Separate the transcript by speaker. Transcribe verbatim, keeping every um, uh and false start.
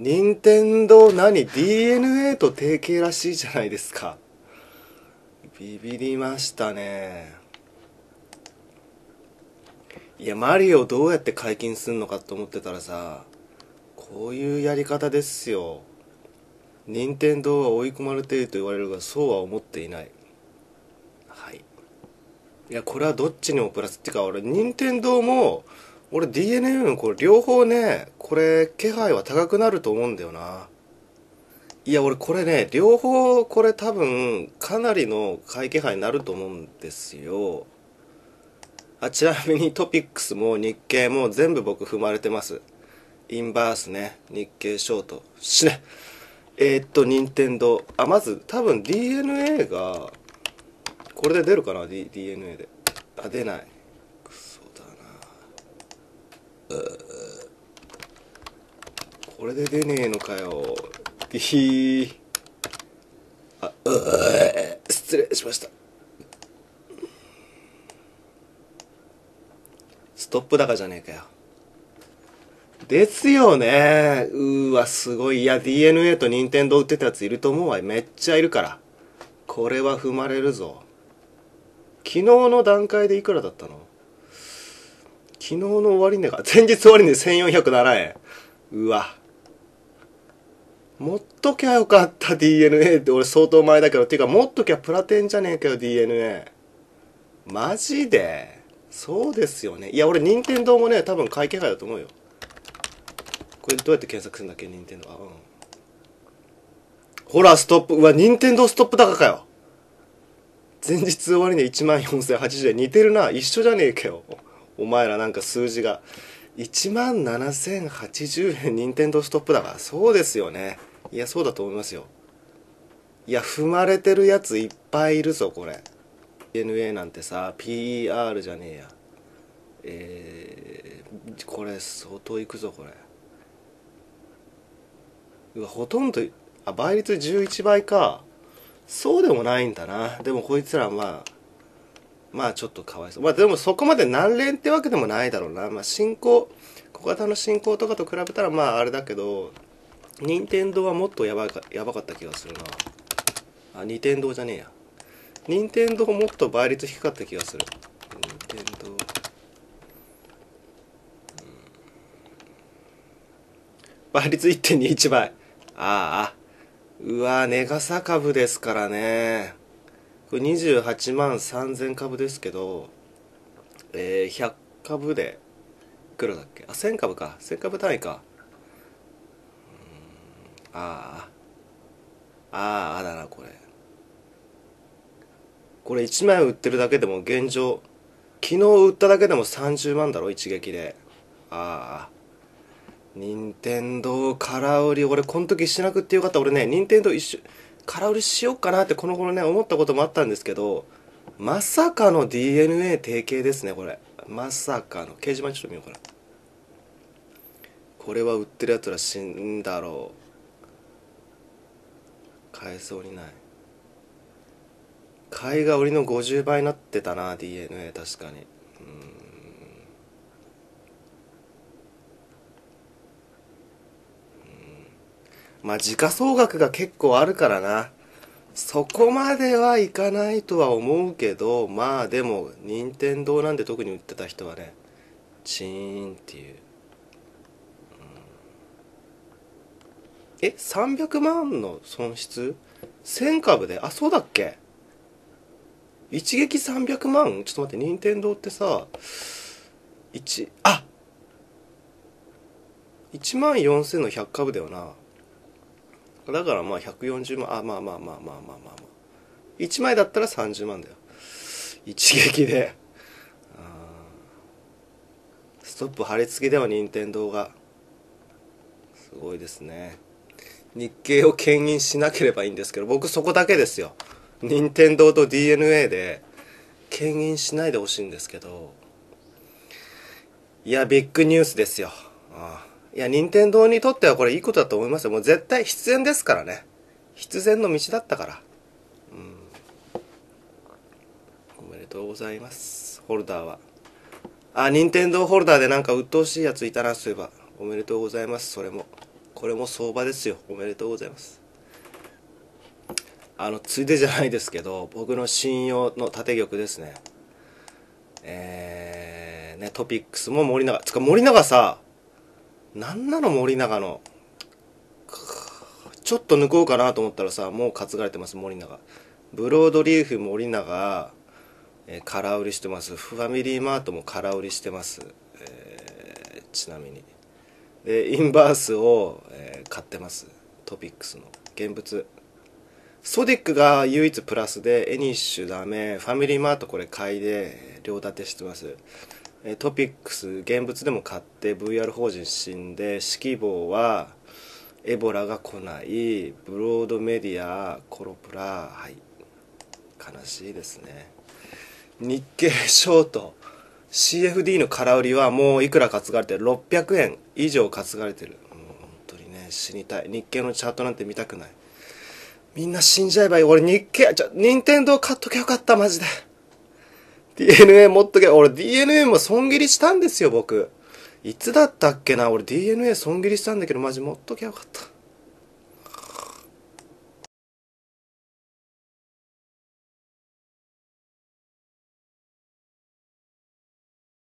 Speaker 1: 任天堂何 ディーエヌエー と提携らしいじゃないですか。ビビりましたね。いや、マリオどうやって解禁すんのかと思ってたらさ、こういうやり方ですよ。任天堂は追い込まれていると言われるが、そうは思っていない。はい。いや、これはどっちにもプラスっていうか、俺任天堂も俺 ディーエヌエー のこれ両方ね、これ気配は高くなると思うんだよな。いや、俺これね、両方これ多分かなりの買い気配になると思うんですよ。あ、ちなみにトピックスも日経も全部僕踏まれてます。インバースね、日経ショートしね。えー、っと任天堂、あ、まず多分 ディーエヌエー がこれで出るかな。 D- ディーエヌエー で、あ、出ない。クソだな。これで出ねえのかよ。ディー、あ、うー、失礼しました。ストップ高じゃねえかよ。ですよね。うーわ、すごい。いや、 ディーエヌエー と任天堂売ってたやついると思うわ。めっちゃいるから。これは踏まれるぞ。昨日の段階でいくらだったの？昨日の終値が前日終値せんよんひゃくななえん。うわ、持っときゃよかった。 ディーエヌエー って俺相当前だけど、ていうか持っときゃプラテンじゃねえかよ ディーエヌエー。 マジでそうですよね。いや、俺任天堂もね多分買い気配だと思うよ。これどうやって検索するんだっけ、任天堂。あ、うん、ほらストップ。うわ、任天堂ストップ高かよ。前日終値いちまんよんせんはちじゅうえん。似てるな。一緒じゃねえかよお前ら。なんか数字がいちまんななせんはちじゅうえん。任天堂ストップだからそうですよね。いや、そうだと思いますよ。いや、踏まれてるやついっぱいいるぞこれ。 ディーエヌエー なんてさ ピーイーアール じゃねえや。えー、これ相当いくぞこれ。うわ、ほとんど、あ、倍率じゅういちばいか。そうでもないんだな。でもこいつらまあまあちょっとかわいそう。まあでもそこまで難連ってわけでもないだろうな。まあ進行、小型の進行とかと比べたらまああれだけど、任天堂はもっとやばかやばかった気がするな。あ、任天堂じゃねえや。任天堂もっと倍率低かった気がする。任天堂、倍率 いってんにいち 倍。ああ、うわ、ネガサ株ですからね。これにじゅうはちまんさんぜん株ですけど、えー、ひゃく株でいくらだっけ。あ、せん株か。せん株単位か。ああ、ああだなこれ。これいちまい売ってるだけでも現状、昨日売っただけでもさんじゅうまんだろ一撃で。ああ、任天堂空売り、俺この時しなくってよかった。俺ね、任天堂一緒空売りしよっかなってこの頃ね思ったこともあったんですけど、まさかの ディーエヌエー 提携ですねこれ。まさかの。掲示板ちょっと見ようかな。これは売ってるやつら死んだろう。買えそうにない。買いが売りのごじゅうばいになってたな ディーエヌエー。 確かに。まあ時価総額が結構あるからな。そこまではいかないとは思うけど、まあでも任天堂なんで特に売ってた人はね、チーンっていう。え、さんびゃくまんの損失 ?せん 株で。あ、そうだっけ。一撃さんびゃくまん。ちょっと待って、任天堂ってさ、いち、あ、いちまんよんせんのひゃく株だよな。だからまあひゃくよんじゅうまん。あ、まあまあまあまあまあまあまあ。いちまいだったらさんじゅうまんだよ。一撃で。ストップ貼り付けでは任天堂が。すごいですね。日経を牽引しなければいいんですけど、僕そこだけですよ。任天堂と ディーエヌエー で牽引しないでほしいんですけど。いや、ビッグニュースですよ。ああ、いや、任天堂にとってはこれいいことだと思いますよ。もう絶対必然ですからね。必然の道だったから。うん。おめでとうございます。ホルダーは。あ、任天堂ホルダーでなんか鬱陶しいやついたな、そういえば。おめでとうございます、それも。 これも相場ですよ。おめでとうございます。あのついでじゃないですけど、僕の信用の縦玉ですね。えー、ねトピックスも森永つか森永さ、なんなの森永の、ちょっと抜こうかなと思ったらさ、もう担がれてます。森永ブロードリーフ森永、えー、空売りしてます。ファミリーマートも空売りしてます。えー、ちなみにでインバースを、えー買ってます。トピックスの現物。ソディックが唯一プラスで、エニッシュダメ、ファミリーマートこれ買いで両立てしてます。えートピックス現物でも買って、 ブイアール 法人死んで、指揮棒はエボラが来ない、ブロードメディアコロプラ、はい、悲しいですね。日経ショート シーエフディー の空売りはもういくら担がれてる、ろっぴゃくえん以上担がれてる。もう本当にね、死にたい。日経のチャートなんて見たくない。みんな死んじゃえばいい。俺日経、ちょ、任天堂買っとけよかった、マジで。ディーエヌエー 持っとけ。俺 ディーエヌエー も損切りしたんですよ、僕。いつだったっけな、俺 ディーエヌエー 損切りしたんだけど、マジ持っとけよかった。